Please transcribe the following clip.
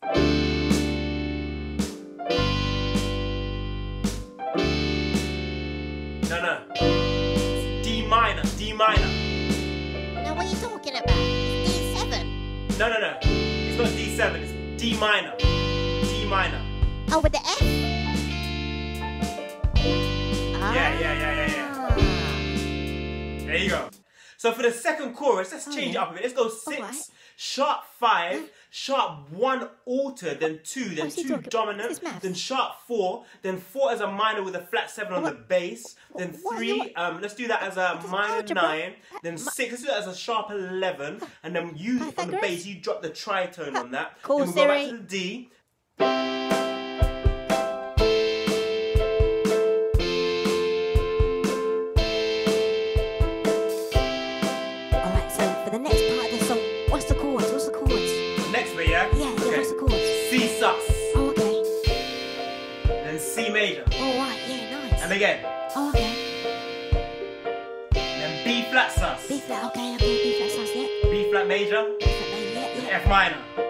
No. It's D minor, D minor. No, what are you talking about? D7. No. It's not D7, it's D minor. D minor. Oh, with the F? Yeah. There you go. So for the second chorus, let's change it up a bit. Let's go 6, right. sharp 5, sharp 1 altered, then 2, then 2 dominant, then sharp 4, then 4 as a minor with a flat 7 on the bass, then 3, let's do that as a minor 9, then 6, let's do that as a sharp 11, and then you on the bass, you drop the tritone on that. Cool, then we'll go back to the D. C sus. Oh, okay. Then C major. Oh, right, yeah, nice. And again. Oh, okay. Then B flat sus. B flat, okay, B flat sus, yeah. B flat major. B flat major, yeah. F minor.